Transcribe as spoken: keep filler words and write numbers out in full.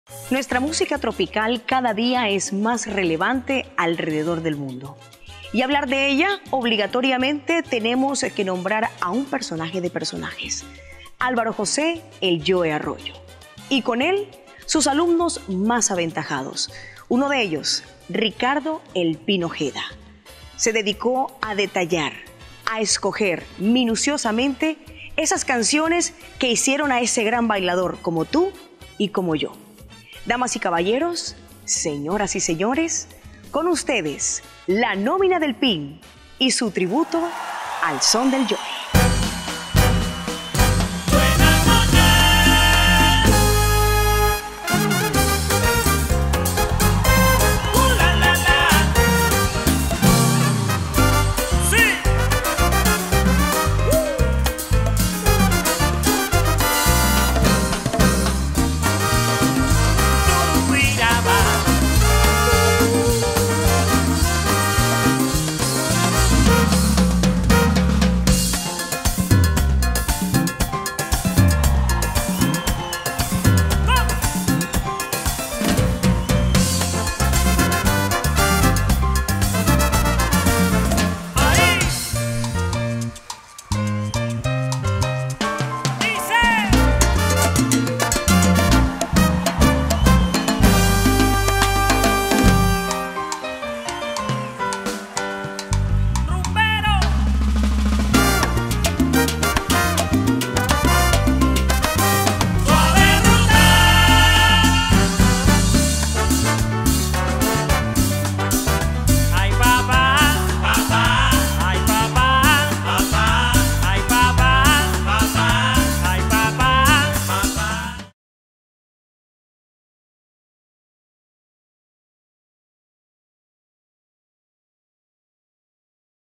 Nuestra música tropical cada día es más relevante alrededor del mundo. Y hablar de ella, obligatoriamente tenemos que nombrar a un personaje de personajes. Álvaro José, el Joe Arroyo. Y con él, sus alumnos más aventajados. Uno de ellos, Ricardo El Pin Ojeda. Se dedicó a detallar, a escoger minuciosamente esas canciones que hicieron a ese gran bailador como tú y como yo. Damas y caballeros, señoras y señores, con ustedes, la nómina del Pin y su tributo al son del Joe.